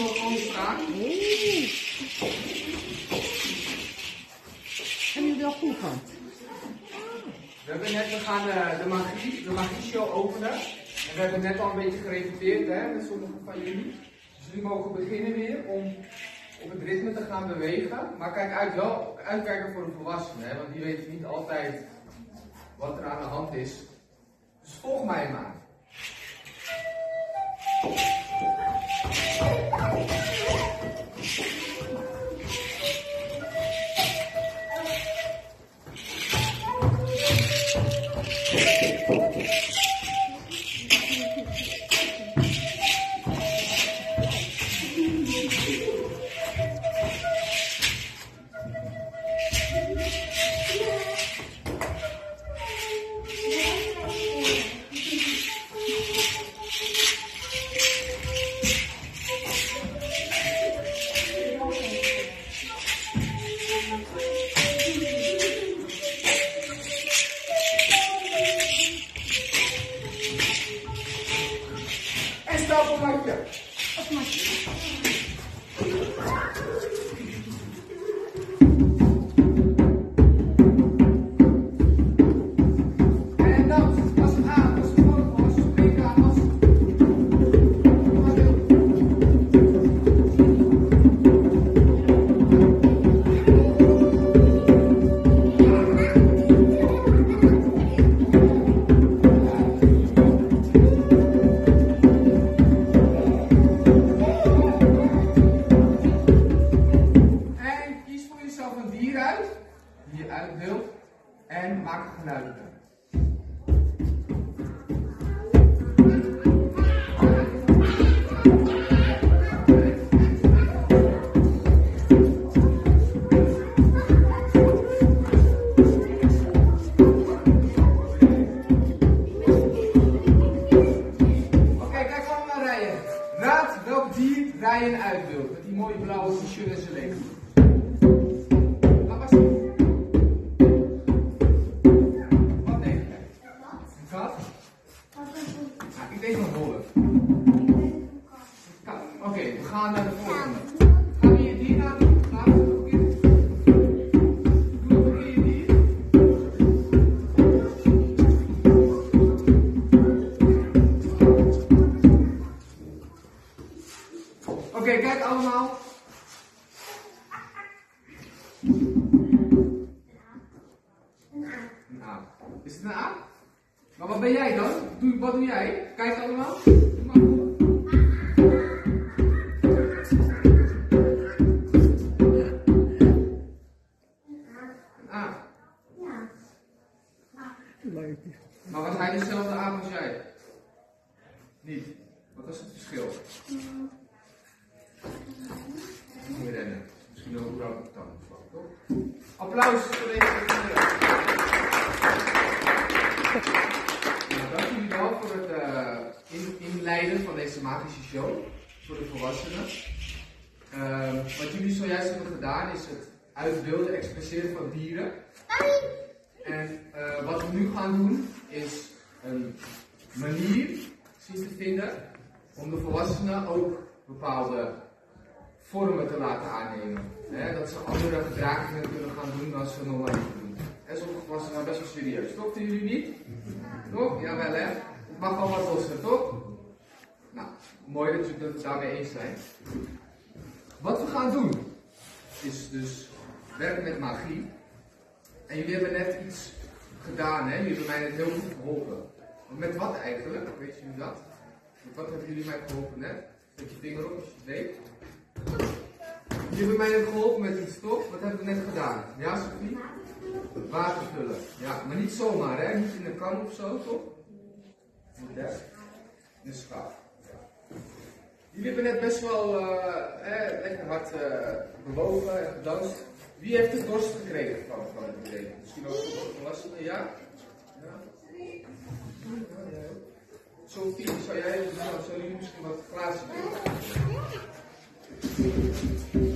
mogen gewoon staan. En nu wel goed van. We gaan de magieshow openen. En we hebben net al een beetje gerepeteerd met sommigen van jullie. Dus jullie mogen beginnen weer om op het ritme te gaan bewegen. Maar kijk uitkijken voor de volwassenen, want die weten niet altijd wat er aan de hand is. Dus volg mij maar. En maak een geluid. Oké, kijk allemaal naar Ryan. Raad welk dier Ryan uit wil. Met die mooie blauwe t-shirt en zijn leeg. Ik denk een wolf. Oké, we gaan naar de volgende. Gaan we hier dier naar doen? Laten we het beginnen. Doe het hier dier. Oké, kijk allemaal. Een A. Is het een A? Maar wat ben jij dan? Wat doe jij? Kijk allemaal. Een A. Leuk. Maar was hij dezelfde A als jij? Niet. Wat was het verschil? Moet je rennen. Misschien ook hoe het dan toch? Applaus voor deze kinderen. Dank jullie wel voor het inleiden van deze magische show voor de volwassenen. Wat jullie zojuist hebben gedaan is het uitbeelden, expresseren van dieren. En wat we nu gaan doen is een manier zien te vinden om de volwassenen ook bepaalde vormen te laten aannemen. Dat ze andere gedragingen kunnen gaan doen dan ze normaal doen. En sommige volwassenen zijn best wel serieus. Toch, vinden jullie niet? Toch? Jawel hè? Het mag wel wat losser, toch? Nou, mooi dat jullie het daarmee eens zijn. Wat we gaan doen is dus werken met magie. En jullie hebben net iets gedaan, hè? Jullie hebben mij net heel goed geholpen. Met wat eigenlijk? Weet jullie dat? Met wat hebben jullie mij geholpen net? Zet je vinger op als je het weet. Jullie hebben mij net geholpen met iets, toch? Wat hebben we net gedaan? Ja, Sophie? Water vullen. Ja, maar niet zomaar, hè? Niet in een kan of zo, toch? Niet daar. In de schaaf. Ja. Jullie hebben net best wel lekker hard bewogen en gedanst. Wie heeft de dorst gekregen van het idee? Misschien ook de volwassenen, ja? Ja? Sophie, zou jullie misschien wat glazen doen?